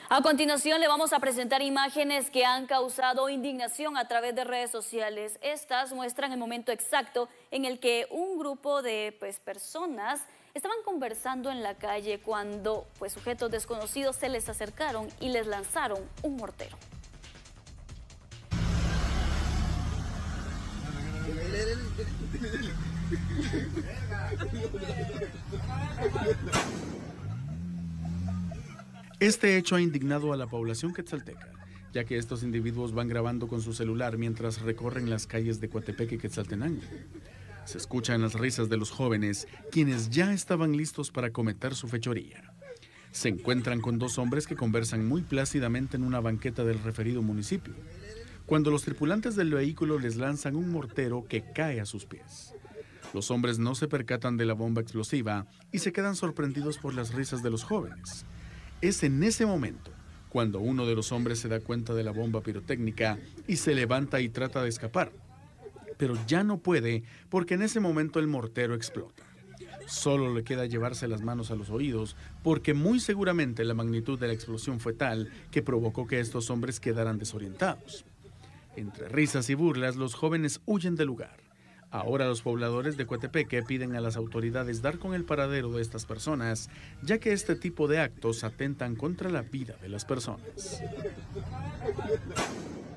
A continuación le vamos a presentar imágenes que han causado indignación a través de redes sociales. Estas muestran el momento exacto en el que un grupo de personas estaban conversando en la calle cuando sujetos desconocidos se les acercaron y les lanzaron un mortero. Este hecho ha indignado a la población quetzalteca, ya que estos individuos van grabando con su celular mientras recorren las calles de Coatepeque y Quetzaltenango. Se escuchan las risas de los jóvenes, quienes ya estaban listos para cometer su fechoría. Se encuentran con dos hombres que conversan muy plácidamente en una banqueta del referido municipio, cuando los tripulantes del vehículo les lanzan un mortero que cae a sus pies. Los hombres no se percatan de la bomba explosiva y se quedan sorprendidos por las risas de los jóvenes. Es en ese momento cuando uno de los hombres se da cuenta de la bomba pirotécnica y se levanta y trata de escapar. Pero ya no puede porque en ese momento el mortero explota. Solo le queda llevarse las manos a los oídos porque muy seguramente la magnitud de la explosión fue tal que provocó que estos hombres quedaran desorientados. Entre risas y burlas, los jóvenes huyen del lugar. Ahora los pobladores de Coatepeque piden a las autoridades dar con el paradero de estas personas, ya que este tipo de actos atentan contra la vida de las personas.